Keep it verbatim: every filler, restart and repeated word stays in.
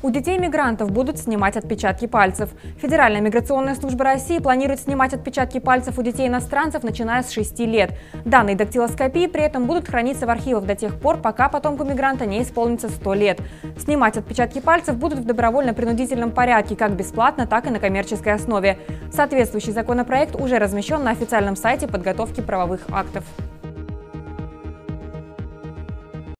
У детей-мигрантов будут снимать отпечатки пальцев. Федеральная миграционная служба России планирует снимать отпечатки пальцев у детей-иностранцев, начиная с шести лет. Данные дактилоскопии при этом будут храниться в архивах до тех пор, пока потомку мигранта не исполнится сто лет. Снимать отпечатки пальцев будут в добровольно-принудительном порядке, как бесплатно, так и на коммерческой основе. Соответствующий законопроект уже размещен на официальном сайте подготовки правовых актов.